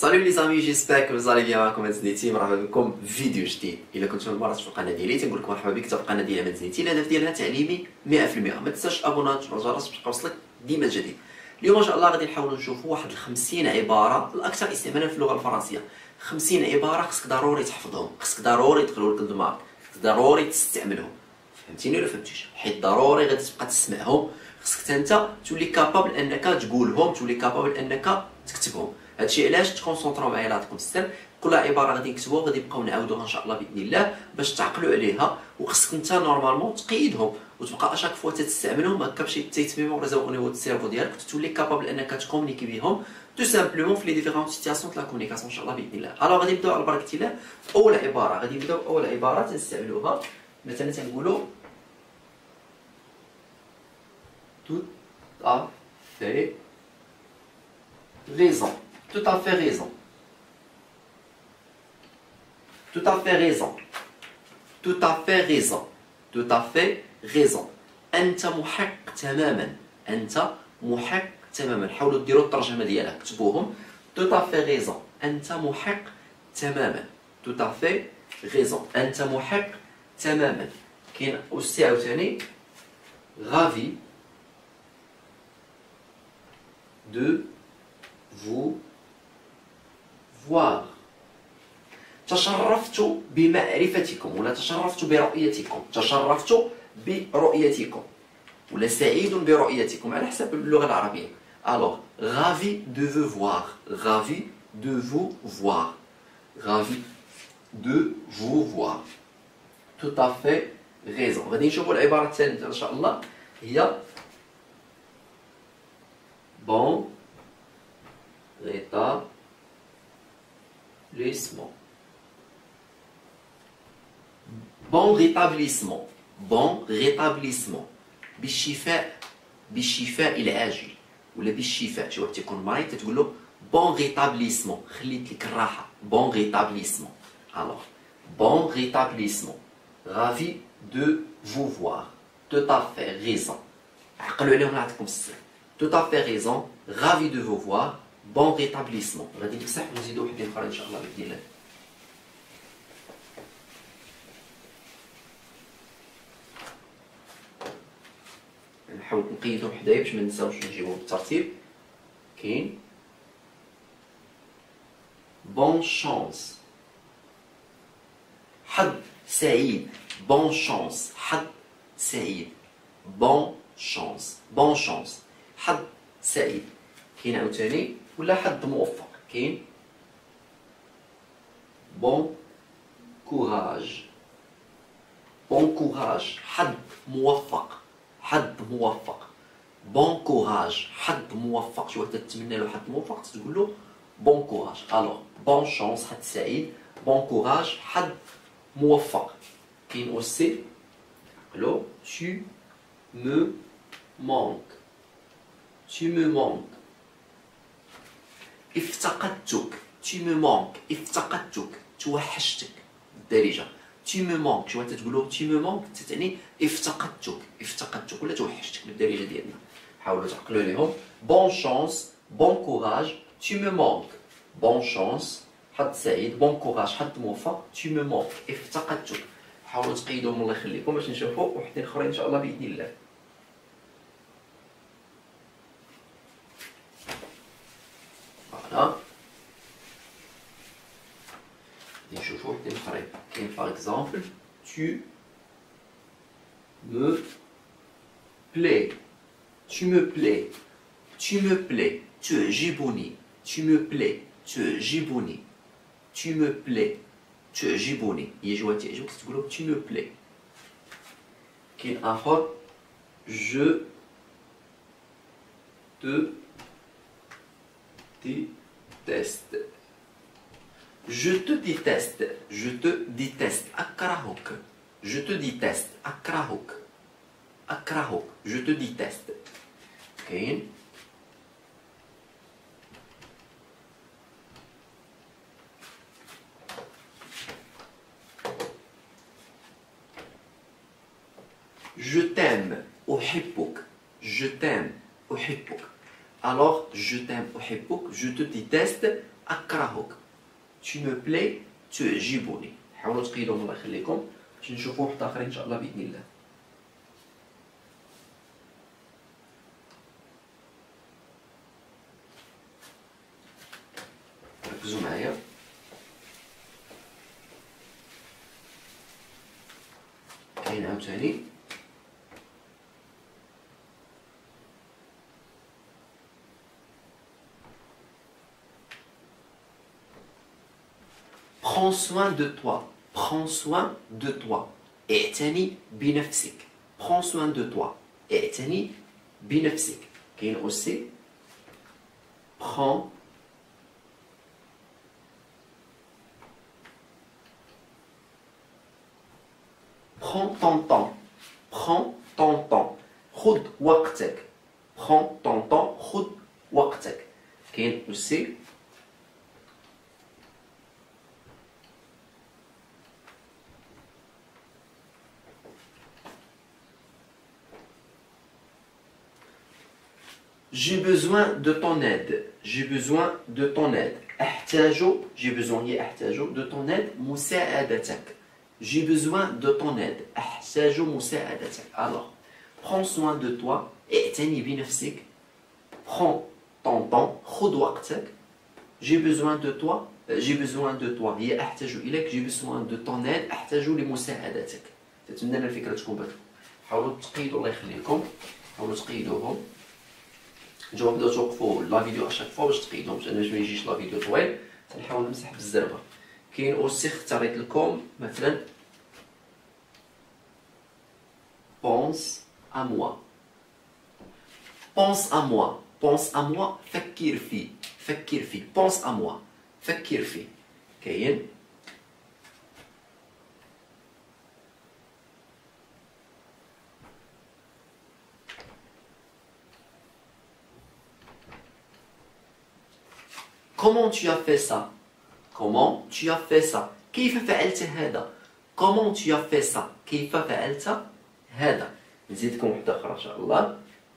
Salut les amis, j'espère que vous allez bien. معكم مازنيتي مرحبا بكم في فيديو جديد. الا كنتم المرات في القناه ديالي تنقول لكم مرحبا بك في القناه ديال مازنيتي. الهدف ديالها تعليمي 100%. ما تنساش ابونات وتفعل الجرس باش يوصلك ديما الجديد. اليوم ان شاء الله غادي نحاولوا نشوفوا واحد 50 عباره الاكثر استعمالا في اللغه الفرنسيه. 50 عباره خصك ضروري تحفظهم، خصك ضروري يدخلوا لك للدماغ، ضروري تستعملهم. فهمتيني ولا فهمتيش؟ حيت ضروري غادي تبقى تسمعهم، خصك انت تولي كابابل انك تقولهم، تولي كابابل انك تكتبهم. هادشي علاش تكونسونطراو معايا لا تكون السر. كل عباره غادي نكتبوها غادي نبقاو نعاودوها ان شاء الله باذن الله باش تعقلوا عليها، وخصك انت نورمالمون تقيدهم وتبقى اشاك فوا تستعملهم هكا باش تيتميموريزاو او نيفو السيرفو ديالك وتولي كابابل انك تكومونيكي بهم تو سامبلومون في لي ديفيرونت سيتياسيون دو لا كومونيكاسيون ان شاء الله باذن الله. الوغ غادي نبداو على بركه الله. اول عباره غادي نبداو اول عباره تنستعملوها مثلا تنقولوا tout à fait raison. Tout à fait raison. Tout à fait raison. Tout à fait raison. Tout à fait raison. أنت محق تماما. أنت محق تماما. حاولوا ديروا الترجمة ديالها كتبوهم. Tout à fait raison. أنت محق تماما. Tout à fait raison. أنت محق تماما. كاين أوسي عاوتاني ravi de vous voir. تشرفت بمعرفتكم ولا تشرفت برؤيتكم. تشرفت برؤيتكم ولا سعيد برؤيتكم على حسب اللغة العربية. Alors, ravi de vous voir. Ravi de vous voir. Ravi de vous voir. Tout à fait raison. غادي نشوفوا العبارة الثالثة إن شاء الله هي bon rétablissement. Bon rétablissement. Bon rétablissement. بالشفاء. بالشفاء العاجل ولا بالشفاء. شي واحد تيكون مريض تتقول له bon rétablissement. خليت لك الراحة. Bon rétablissement. Alors, bon rétablissement. Ravi de vous voir. Tout à fait raison. عقلوا عليهم نعطيكم السر. Tout à fait raison. Ravi de vous voir. Bon rétablissement. غادي نمسح ونزيدو وحدين اخرى ان شاء الله باذن الله. نحاول نقيدهم حدايا باش ما ننساوش نجيبهم بالترتيب. كاين bon chance. حظ سعيد. bon chance. حظ سعيد. bon chance. bon chance. حظ سعيد. كاين عاوتاني ولا حظ موفق. كاين bon courage. bon courage. حظ موفق. حظ موفق. bon courage. حظ موفق. شي واحد تتمنى له حظ موفق تقول له bon courage. alors bon chance حظ سعيد. bon courage حظ موفق. كاين aussi alors tu me manques. tu me manques. افتقدتك. tu me manques. افتقدتك. توحشتك بالدارجة. tu me manques. شي واحد تقولوا tu me manques تعني افتقدتك. افتقدتك ولا توحشتك بالدارجة ديالنا. حاولوا تعقلوا عليهم. bon chance. bon courage. tu me manques. bon chance حظ سعيد. bon courage حظ موفق. tu me manques. افتقدتك. حاولوا تقيدوهم الله يخليكم باش نشوفوا وحدين اخرين ان شاء الله باذن الله. فوالا نشوفوا وحدين اخرين. كاين باغ اكزومبل tu me plais. tu me plais. tu me plais. تعجبني. tu me plais. تعجبني. tu me plais. تعجبني. هي جوه تعجبك تقولوا tu me plais. كاين اخر je te déteste. je te déteste. je te déteste. أكرهك. je te déteste. أكرهك. أكرهك. je te déteste. كاين je t'aime. أحبك. je t'aime. أحبك. Alors, je t'aime, أحبك. je te déteste, أكرهك. tu me plais تعجبني. حاولوا تقيدوهم الله يخليكم باش نشوفوا واحد آخرين إن شاء الله بإذن الله. ركزوا معايا. كاين عاوتاني prends soin de toi. Prends soin de toi. اعتني بنفسك. prends soin de toi. اعتني بنفسك. كاين aussi prends ton temps. Prends ton temps. خذ وقتك. prends ton temps. خذ وقتك. كاين aussi j'ai besoin de ton aide. J'ai besoin de ton aide. أحتاج j'ai besoin هي أحتاج de ton aide مساعدتك. J'ai besoin de ton aide. أحتاج مساعدتك. Alors, prends soin de toi. اعتني بنفسك. Prends ton temps. خذ وقتك. J'ai besoin de toi. J'ai besoin de toi. هي أحتاج إليك. J'ai besoin de ton aide. أحتاج لمساعدتك. تتمنى الفكرة تكون باتكم. حاولوا تقيدوا الله يخليكم. حاولوا تقيدوهم. نتوما بداو توقفوا لا فيديو اشاك فوا باش تقيدهم باش ما يجيش لا فيديو طويل. تنحاول نمسح بالزربه. كاين اوسي اختاريت لكم مثلا pense à moi. pense à moi. pense à moi. فكر فيه. فكر فيه. pense à moi. فكر فيه. كاين comment tu as fait ça? comment tu as fait ça? كيف فعلت هذا؟ comment tu as fait ça? كيف فعلت هذا؟ نزيدكم واحدة أخرى إن شاء الله.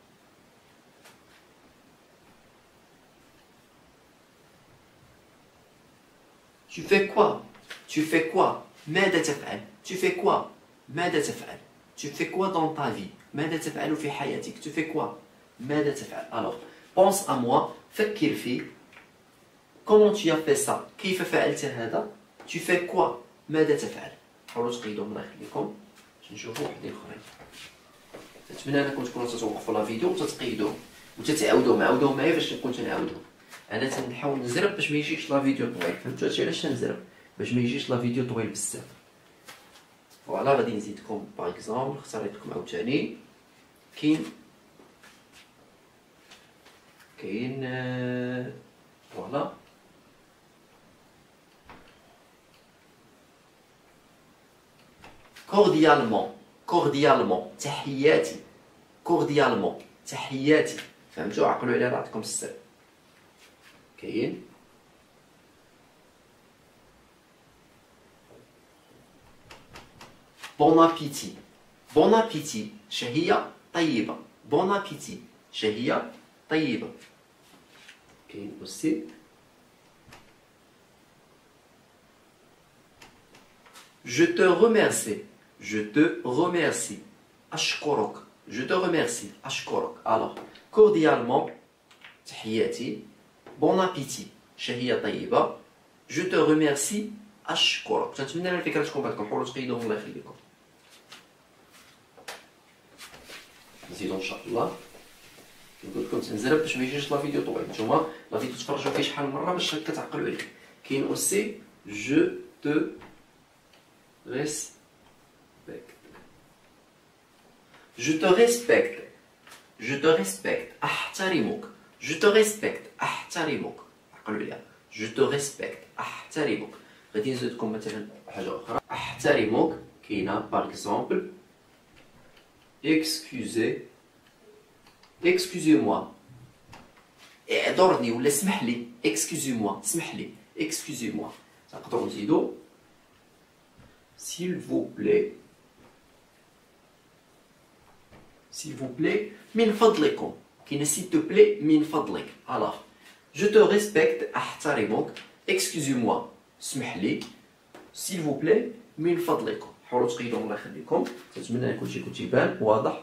tu fais quoi? tu fais quoi? ماذا تفعل؟ tu fais quoi? ماذا تفعل؟ tu fais quoi dans ta vie? ماذا تفعل في حياتك؟ tu fais quoi? ماذا تفعل؟ alors pense à moi. فكر فيه. comment tu as fait ça? كيف فعلت هذا؟ tu fais quoi? ماذا تفعل؟ حاولوا تقيدوا الله يخليكم باش نشوفوا وحدين اخرين. نتمنى انكم تكونوا تتوقفوا لا فيديو وتتقيدوا وتتعاودوا معايا باش نكون تنعاودوا. انا تنحاول نزرب باش ما يجيش لا فيديو طويل. فهمتوا هادشي علاش تنزرب باش ما يجيش لا فيديو طويل بزاف. فوالا غادي نزيدكم باغ اكزومبل. اختاريت لكم عاوتاني كاين فوالا cordialement. cordialement. تحياتي. cordialement. تحياتي. فهمتوا؟ عقلوا على راسكم السر. كاين bon appétit. bon appétit. شهية طيبة. bon appétit. شهية طيبة. كاين aussi je te remercie. je te remercie. أشكرك. je te remercie. أشكرك. alors cordialement تحياتي. bon appétit. شهية طيبة. je te remercie. أشكرك. تنتمنى الفكرة تكون باتكم. حاولوا تقيدوهم الله يخليكم. نزيدو ان شاء الله. نقول لكم تنزرب باش ما يجيش لا فيديو طويل. نتوما لا فيديو تفرجوا فيه شحال من مره باش كتعقلوا عليه. كاين اوسي جو te respecte. je te respecte. je te respecte. احترمك. je te respecte. احترمك. عقلوا عليها. je te respecte. احترمك. غادي نزيدكم مثلا حاجه اخرى. احترمك كاينه باغ اكزومبل excusez-moi. اعذرني ولا اسمح لي. excusez-moi. اسمح لي. excusez-moi. نقدروا نزيدو s'il vous plaît. s'il vous plaît. من فضلكم. كاينه s'il te plaît من فضلك. alors je te respecte. احترمك. اكسكوزي اسمح لي سيل فو بلاي من فضلكم. حاولوا تقيدوا الله يخليكم. كنتمنى كلشي يكون تيبان واضح.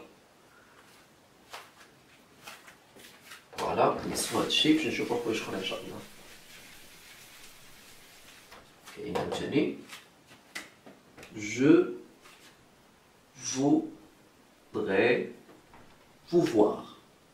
فوالا نسمو هادشي باش نشوفو حوايج اخرى ان شاء الله. كاين عاوتاني je voudrais vous voir.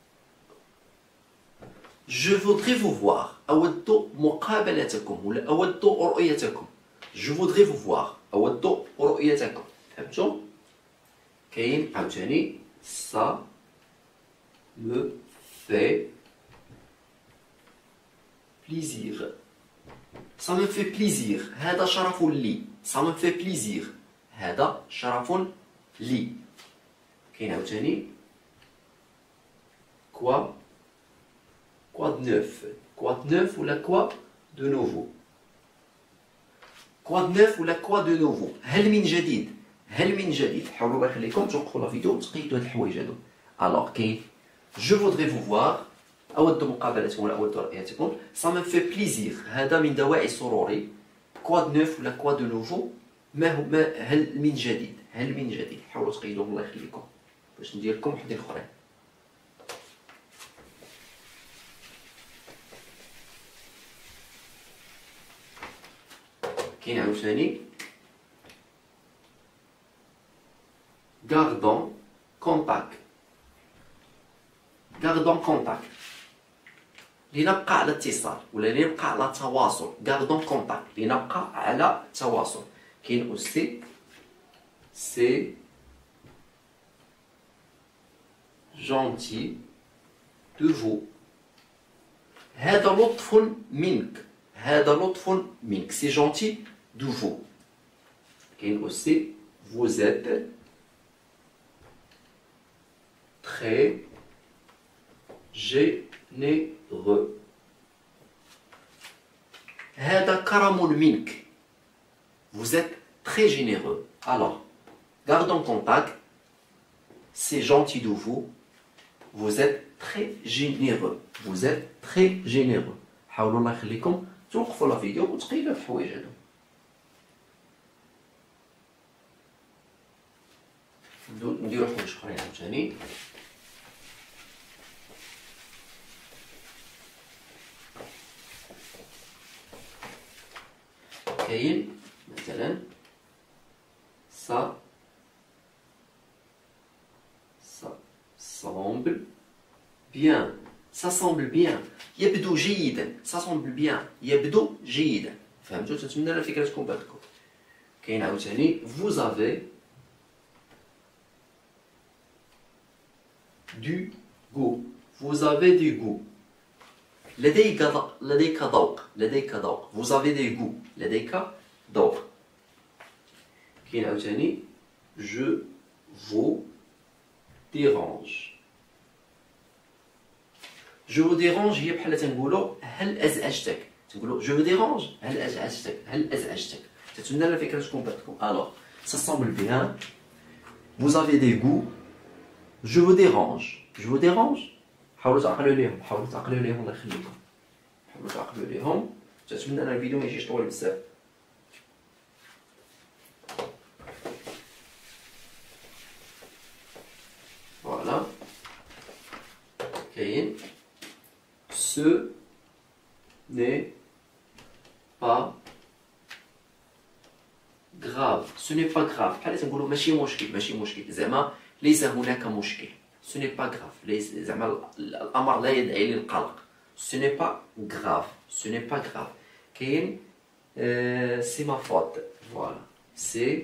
Je voudrais vous voir. أود مقابلتكم ولا أود رؤيتكم. Je voudrais vous voir. أود رؤيتكم. فهمتوا؟ كاين عاوتاني ça me fait plaisir. Ça me fait plaisir. هذا شرف لي. Ça me fait plaisir. هذا شرف لي. كاين عاوتاني quoi de neuf. Quoi de neuf ولا quoi de nouveau. quoi de neuf ولا quoi de nouveau. هل من جديد. هل من جديد. حاولوا الله يخليكم توقفوا لا فيديو وتقيدوا هاد الحوايج هادو. الوغ كاين je voudrais vous voir. أود مقابلتكم ولا أود رؤيتكم. ça me fait plaisir. هذا من دواعي سروري. quoi de neuf ولا quoi de nouveau. ما هل من جديد. هل من جديد. حاولوا تقيدوا الله يخليكم باش ندير لكم وحدين اخرين. كاين عاوتاني gardons contact. gardons contact لنبقى على اتصال ولا لنبقى على تواصل. gardons contact لنبقى على تواصل. كاين aussi c'est gentil de vous. هذا لطف منك. هذا لطف منك. c'est gentil de vous. كاين aussi vous êtes très généreux. هذا كرم منك. vous êtes très généreux. alors gardons contact. c'est gentil de vous. vous êtes très généreux. vous êtes très généreux. حاولوا الله يخليكم توقفوا لا فيديو وتقيلوا الحوايج هادو. نديرو حوايج اخرين عاوتاني. كاين مثلا ça semble bien. ça semble bien. يبدو جيدا. ça semble bien. يبدو جيدا. فهمتوا؟ تنتمنى الفكره تكون بانتكم. كاين عاوتاني vous avez du goût. vous avez du goût. لديك ذوق. لديك ذوق. vous avez des goûts. لديك ذوق. كاين عاوتاني je vous dérange. je vous dérange هي بحال تنقولوا هل ازعجتك. تنقولوا je vous dérange هل ازعجتك. هل ازعجتك. تتمنى الفكره تكون بانتكم. alors ça semble bien. vous avez des goûts. je vous dérange. je vous dérange. حاولوا تعقلوا ليهم. حاولوا تعقلوا ليهم الله يخليكم. حاولوا تعقلوا ليهم. تتمنى ان الفيديو ما يجيش طويل بزاف. فوالا كاين ce n'est pas grave. ce n'est pas grave بحال تنقولوا ماشي مشكل. ماشي مشكل زعما ليس هناك مشكل. ce n'est pas grave. زعما الامر لا يدعي للقلق. ce n'est pas grave. ce n'est pas grave. كاين c'est ma faute. voilà c'est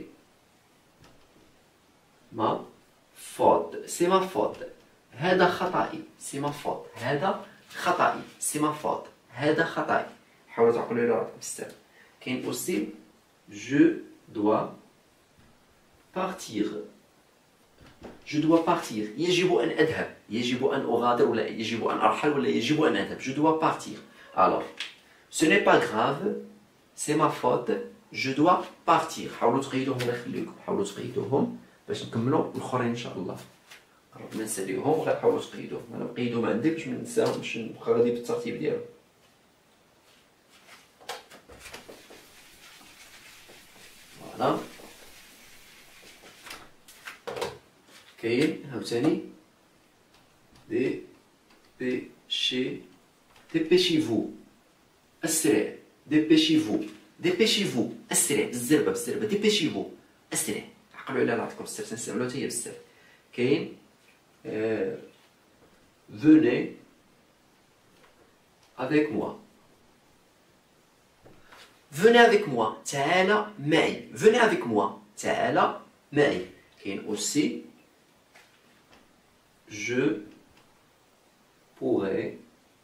ma faute. c'est ma faute. هذا خطأي. c'est ma faute. هذا خطأي. c'est ma faute. هذا خطأي. حاولوا تعقلوا لي راكم بزاف. كاين aussi je dois partir. je dois partir. يجب أن أذهب. يجب أن أغادر ولا يجب أن أرحل ولا يجب أن أذهب. je dois partir. alors ce n'est pas grave. c'est ma faute. je dois partir. حاولوا تقيدوهم الله يخليكم. حاولوا تقيدوهم باش نكملوا الاخرين ان شاء الله. ما نساليوهم غير حاولوا تقيدوهم. انا نقيدهم عندي باش ما ننساهمش نبقى غادي بالترتيب ديالهم. كاين عاوتاني ديبيشي ديبيشيفو اسرع ديبيشيفو ديبيشيفو اسرع بالزربه بالزربه ديبيشيفو اسرع عقلوا على راسكم بزاف تنستعملوها حتى هي بزاف كاين venez avec moi venez avec moi تعال معي venez avec moi تعال معي كاين aussi je pourrais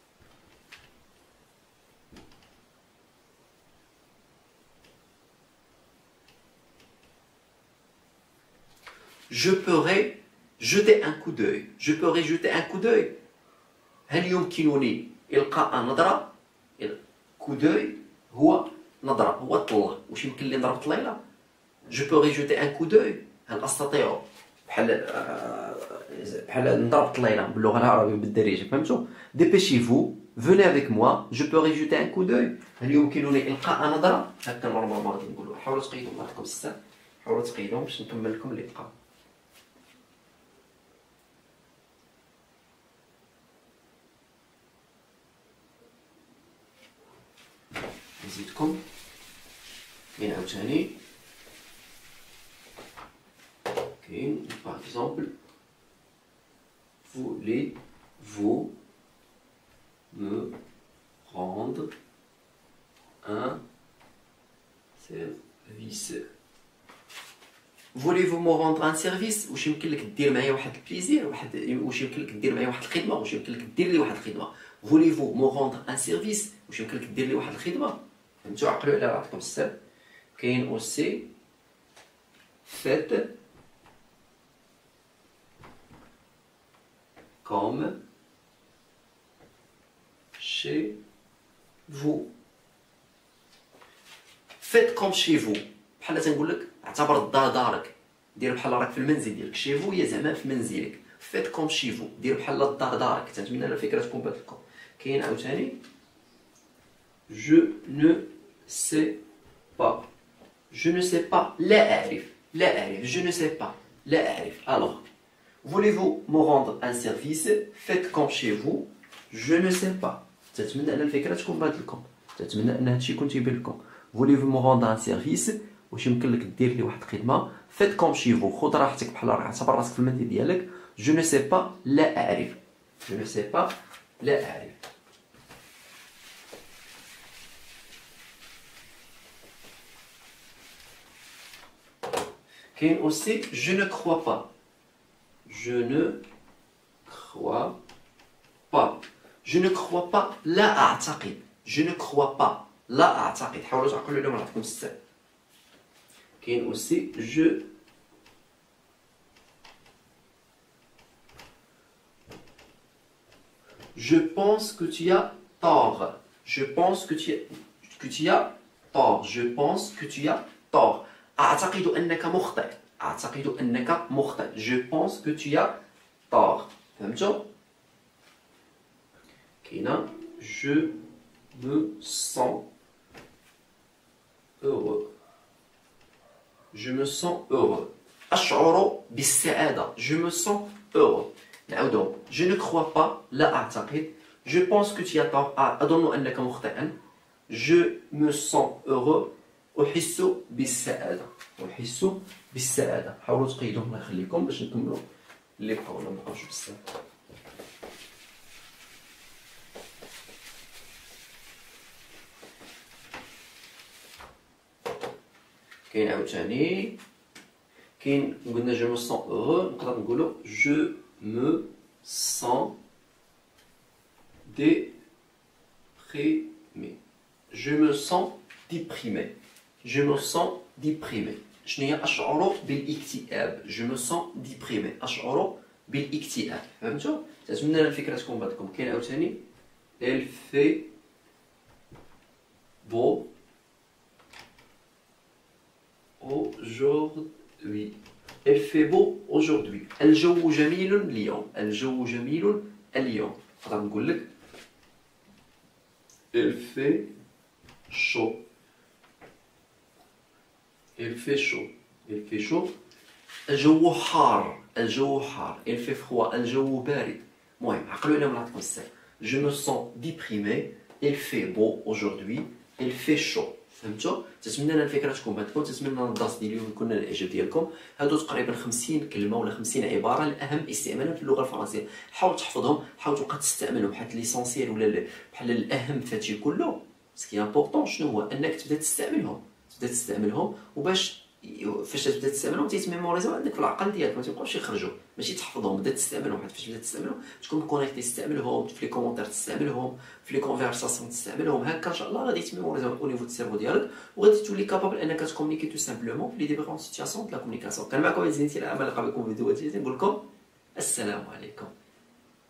jeter un coup d'œil. Je pourrais jeter un coup d'œil. هل يمكنني إلقاء نظرة؟ coup d'œil هو نظرة هو طلة. واش يمكن لي نضرب طليلة؟ Je pourrais jeter un coup d'œil. هل أستطيع بحال نضرب طليلة باللغة العربية بالدارجة فهمتوا؟ Dépêchez-vous, venez avec moi. Je pourrais jeter un coup d'œil. هل يمكنني إلقاء نظرة؟ هكا نورمالمون غادي نقولوا. حاولوا تقيدوا معكم الساعة. حاولوا تقيدوا باش نكمل لكم اللي بقى. نزيدكم كاين عاوتاني كاين باغ اكزومبل voulez-vous me rendre un service voulez-vous me rendre un service واش يمكن لك دير معايا واحد البليزير واش يمكن لك دير معايا واحد الخدمه واش يمكن لك دير لي واحد الخدمه voulez-vous me rendre un service واش يمكن لك دير لي واحد الخدمه فهمتوا عقلوا على راسكم بزاف كاين اوسي faites comme chez vous faites comme chez vous بحال تنقول لك اعتبر الدار دارك دير بحال راك في المنزل ديالك شي فو هي زعما في منزلك فيت كوم شي فو دير بحال الدار دارك تنتمنى الفكره تكون بات لكم كاين عاوتاني je ne sais pas je ne sais pas لا اعرف je ne sais pas لا اعرف alors voulez-vous me rendre un service faites comme chez vous je ne sais pas تنتمنى ان الفكره تكون بات لكم تنتمنى ان هادشي يكون تيبان لكم voulez-vous me rendre un service واش يمكن لك دير لي واحد الخدمه فيت كوم شي فو خذ راحتك بحال راك اعتبر راسك في المنزل ديالك جو نو سي با لا اعرف جو نو سي با لا اعرف كاين اوسي جو نو كخوا با جو نو كخوا با جو نو كخوا با لا اعتقد جو نو كخوا با لا اعتقد حاولوا تعقلوا لهم راسكم الساعه كاين aussi je pense que tu as tort je pense que tu as tort je pense que tu as tort أعتقد أنك مخطئ أعتقد أنك مخطئ je pense que tu as tort فهمتوا كاينه je me sens heureux je me sens heureux أشعر بالسعادة je me sens heureux نعاودو je ne crois pas لا أعتقد je pense que tu as tort أظن أنك مخطئا je me sens heureux أحس بالسعادة أحس بالسعادة حاولوا تقيدوا الله يخليكم باش نكملوا اللي بقاو ولا مبقاوش بزاف كاين عاوتاني كاين قلنا جو مو سون heureux نقدر نقولوا جو مو سون déprimé je me sens déprimé je me sens déprimé شنو هي اشعر بالاكتئاب je me sens déprimé اشعر بالاكتئاب فهمتوا تنتمنى الفكره تكون باتكم كاين عاوتاني elle fait beau aujourd'hui il fait beau aujourd'hui الجو جميل اليوم الجو جميل اليوم نقدر نقول لك il fait chaud il fait chaud il fait chaud الجو حار، الجو حار، il fait froid، الجو بارد. المهم عقلوا على نعطيكم السر. Je me sens déprimé، il fait beau aujourd'hui، il fait chaud. فهمتوا؟ تتمنى ان الفكره تكون بانتكم، تتمنى ان الدرس ديال اليوم يكون الاعجاب ديالكم. هادو تقريبا 50 كلمه ولا 50 عباره الاهم استعمالا في اللغه الفرنسيه. حاول تحفظهم، حاول تبقى تستعملهم بحال ليسونسيال ولا بحال الاهم في هادشي كله. سكي امبورطون شنو هو انك تبدا تستعملهم وباش فاش تبدا تستعملهم تيتميموريزاو عندك في العقل ديالك، ما تيبقاوش يخرجوا، ماشي تحفظهم، بدا تستعملهم. حيت فاش تبدا تستعملهم تكون كونيكتي، تستعملهم في لي كومونتير، تستعملهم في لي كونفرساسيون، تستعملهم هكا ان شاء الله غادي تميموريزاو او نيفو السيرفو ديالك، وغادي تولي كابابل انك تكومونيكي تو سامبلومون في لي ديفيرون سيتياسيون د لا كومونيكاسيون. كان معكم عزيزي الى امل، نلقى بكم في فيديوهات جديده، نقول لكم السلام عليكم.